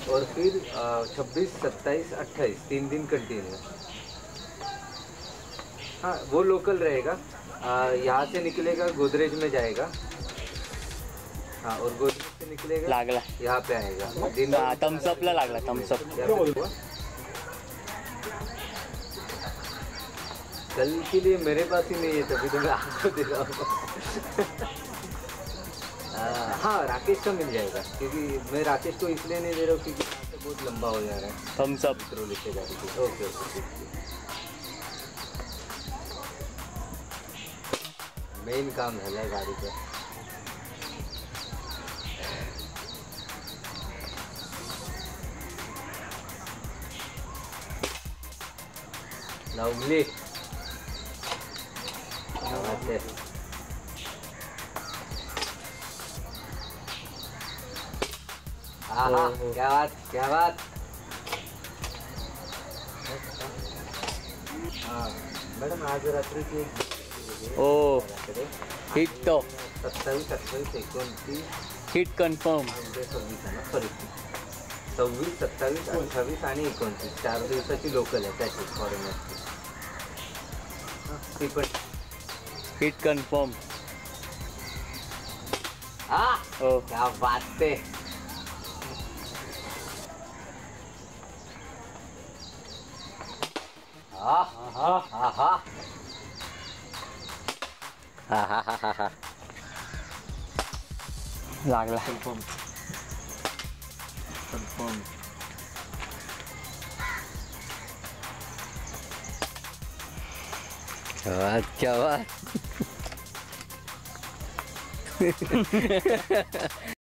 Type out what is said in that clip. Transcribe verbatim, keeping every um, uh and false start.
और फिर छब्बीस सत्ताईस अट्ठाईस तीन दिन कंटिन्यू। हाँ वो लोकल रहेगा, यहाँ से निकलेगा गोदरेज में जाएगा। हाँ और गोदरेज से निकलेगा लागला यहाँ पे आएगा। दिन थम्सअपला लागला थम्सअप। कल के लिए मेरे पास ही नहीं है, तभी तो मैं आपको दे रहा हूँ। हाँ राकेश का मिल जाएगा, क्योंकि मैं राकेश को इसलिए नहीं दे रहा हूँ क्योंकि यहाँ से बहुत लंबा हो जा रहा है। थम्सअप पेट्रोल लेके जा रही थी। ओके ओके मेन काम झाला है गाड़ी का। लावली हाँ क्या बात क्या बात। हाँ मैडम आज रात्री की ओ हिट तो सत्तावीस अठ्ठावीस एकोणतीस हिट कन्फर्म। सव्वीस आहे ना सॉरी सव्वीस सत्तावीस अठ्ठावीस आणि एकोणतीस चार दिवसाची लोकल आहे त्याची फॉरेनरची। ती पण हिट कन्फर्म। हाँ ओ क्या बात है। हाँ हाँ हाँ हाँ हा हा हा हा हा लागला कन्फर्म कन्फर्म। क्या बात क्या बात।